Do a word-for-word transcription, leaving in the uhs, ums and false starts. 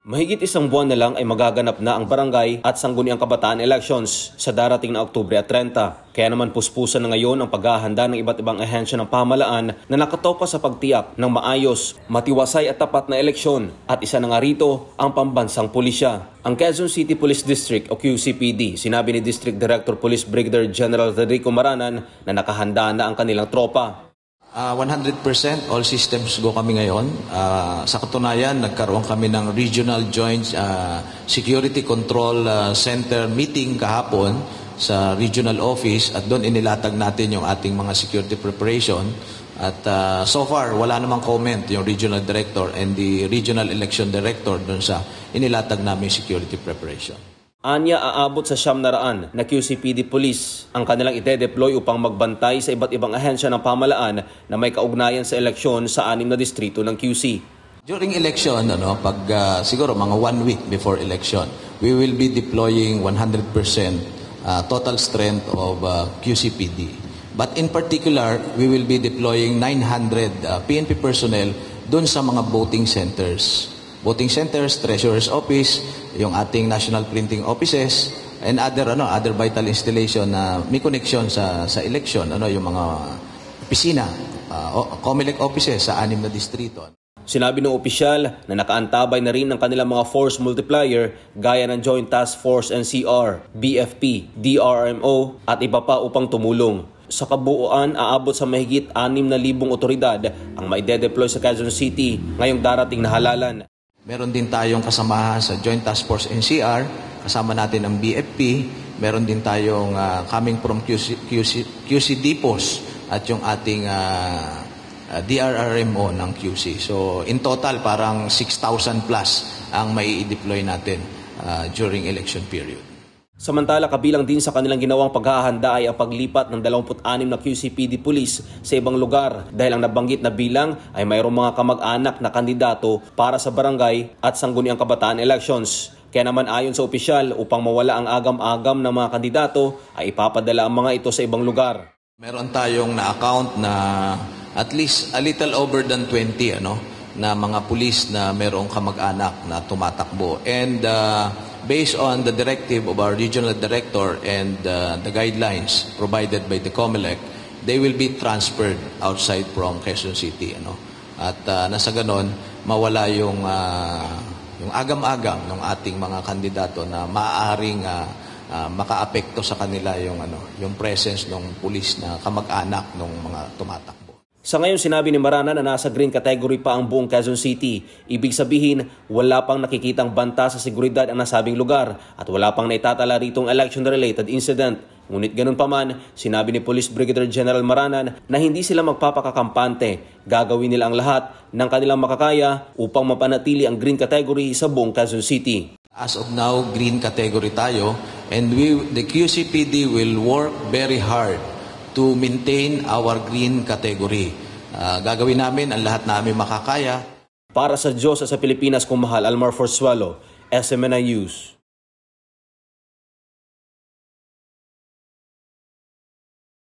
Mahigit isang buwan na lang ay magaganap na ang barangay at sangguniang kabataan elections sa darating na Oktubre at trenta. Kaya naman puspusan na ngayon ang paghahanda ng iba't ibang ahensya ng pamahalaan na nakatoka sa pagtiyak ng maayos, matiwasay at tapat na eleksyon. At isa na nga rito ang pambansang pulisya. Ang Quezon City Police District o Q C P D, sinabi ni District Director Police Brigadier General Federico Maranan na nakahanda na ang kanilang tropa. Uh, one hundred percent all systems go kami ngayon. Uh, sa katunayan, nagkaroon kami ng Regional Joint uh, Security Control uh, Center meeting kahapon sa Regional Office at doon inilatag natin yung ating mga security preparation. At uh, so far, wala namang comment yung Regional Director and the Regional Election Director doon sa inilatag namin security preparation. Anya aabot sa siyam na raan na Q C P D Police ang kanilang ide-deploy upang magbantay sa iba't ibang ahensya ng pamahalaan na may kaugnayan sa eleksyon sa anim na distrito ng Q C. During election, ano, pag uh, siguro mga one week before election, we will be deploying one hundred percent uh, total strength of uh, Q C P D. But in particular, we will be deploying nine hundred uh, P N P personnel dun sa mga voting centers. Voting centers, treasurer's office, yung ating national printing offices, and other ano other vital installation na may connection sa sa election, ano yung mga opisina, uh, COMELEC offices sa anim na distrito. Sinabi ng opisyal na nakaantabay na rin ng kanilang mga force multiplier gaya ng Joint Task Force N C R, B F P, D R M O at iba pa upang tumulong. Sa kabuuan, aabot sa mahigit anim na libong otoridad ang maide-deploy sa Quezon City ngayong darating na halalan. Meron din tayong kasamahan sa Joint Task Force N C R, kasama natin ang B F P, meron din tayong uh, coming from Q C, Q C, Q C Depots at yung ating uh, uh, D R R M O ng Q C. So in total parang six thousand plus ang mai deploy natin uh, during election period. Samantala, kabilang din sa kanilang ginawang paghahanda ay ang paglipat ng dalawampu't anim na Q C P D Police sa ibang lugar dahil ang nabanggit na bilang ay mayroong mga kamag-anak na kandidato para sa barangay at sangguniang kabataan elections. Kaya naman ayon sa opisyal, upang mawala ang agam-agam ng mga kandidato ay ipapadala ang mga ito sa ibang lugar. Meron tayong na-account na at least a little over than twenty ano, na mga pulis na mayroong kamag-anak na tumatakbo. And uh, based on the directive of our regional director and uh, the guidelines provided by the COMELEC, they will be transferred outside from Quezon City. Ano? At uh, nasa ganon, mawala yung, uh, yung agam-agam ng ating mga kandidato na maaaring uh, uh, makaapekto sa kanila yung, ano, yung presence ng pulis na kamag-anak ng mga tumatakbo. Sa ngayon, sinabi ni Maranan na nasa green category pa ang buong Quezon City. Ibig sabihin, wala pang nakikitang banta sa seguridad ang nasabing lugar at wala pang naitatala ritong election-related incident. Ngunit ganun pa man, sinabi ni Police Brigadier General Maranan na hindi sila magpapakakampante. Gagawin nila ang lahat ng kanilang makakaya upang mapanatili ang green category sa buong Quezon City. As of now, green category tayo, and we, the Q C P D will work very hard to maintain our green category. Uh, gagawin namin ang lahat namin makakaya. Para sa Diyos at sa Pilipinas kung mahal, Almar Forzuelo, S M N I News.